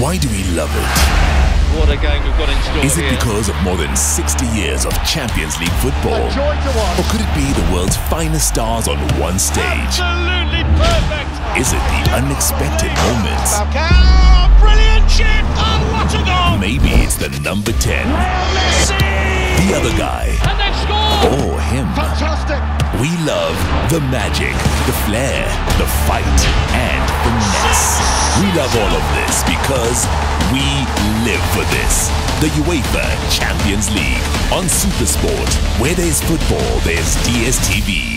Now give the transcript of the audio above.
Why do we love it? What a game we've got in store Is it here. because of more than 60 years of Champions League football? A joy to watch. Or could it be the world's finest stars on one stage? Absolutely perfect. Is it the unexpected moments? Falcao, brilliant chip. Oh, what a goal. Maybe it's the number 10. Messi. The other guy. And they've scored. Or him. Fantastic. We love the magic, the flair, the fight, and finesse. We love all of this because we live for this. The UEFA Champions League on SuperSport. Where there's football, there's DSTV.